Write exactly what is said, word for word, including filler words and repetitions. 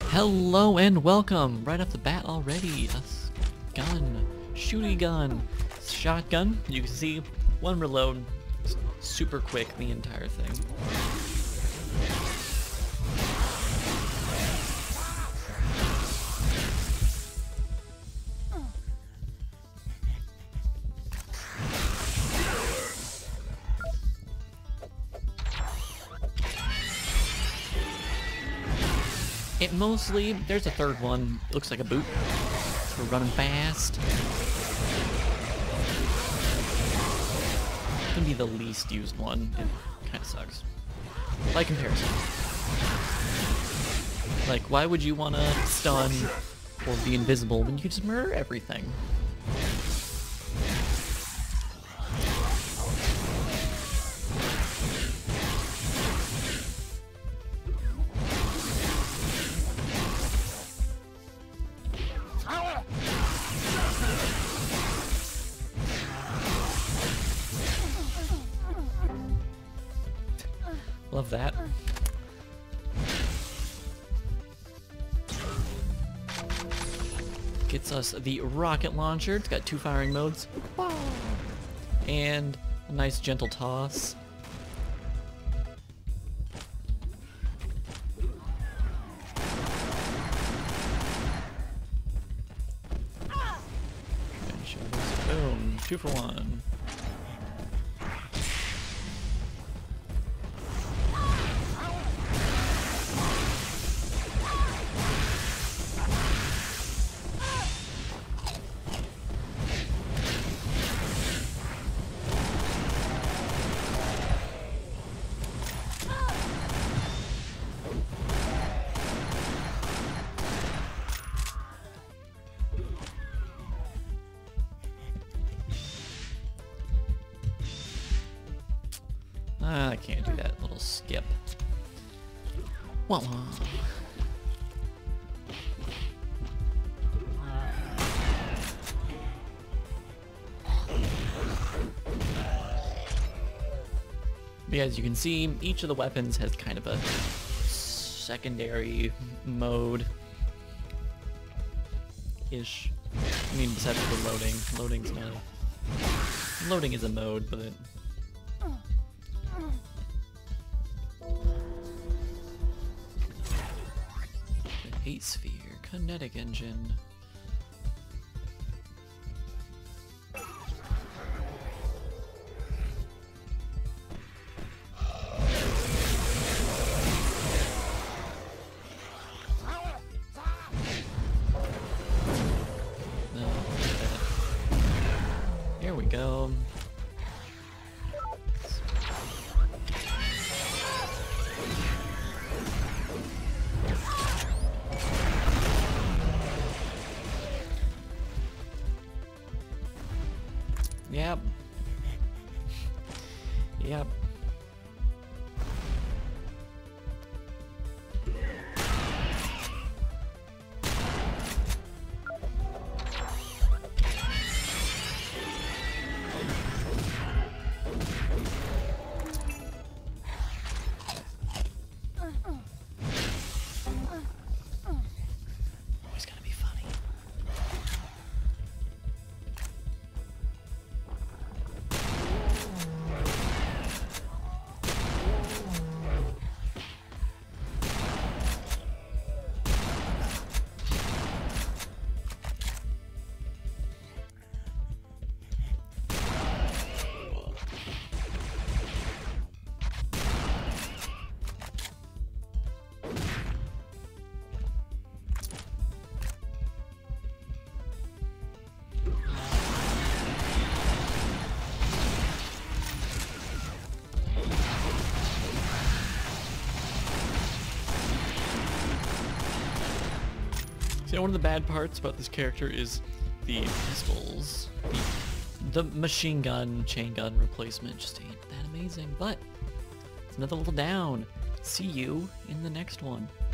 Hello and welcome! Right off the bat already, a gun, shooty gun, shotgun. You can see one reload, super quick, the entire thing. It mostly, there's a third one, it looks like a boot for running fast. It can be the least used one, it kind of sucks. By comparison. Like, why would you want to stun or be invisible when you can just murder everything? Love that. Gets us the rocket launcher. It's got two firing modes. And a nice gentle toss. Boom. Two for one. I can't do that little skip. Wah wah. But as you can see, each of the weapons has kind of a secondary mode ish. I mean, besides for loading. Loading's not a... Loading is a mode, but it... Hate sphere, kinetic engine. No, here we go. Yep. Yep. Always gonna be funny. See, one of the bad parts about this character is the pistols. The, the machine gun, chain gun replacement just ain't that amazing, but it's another level down. See you in the next one.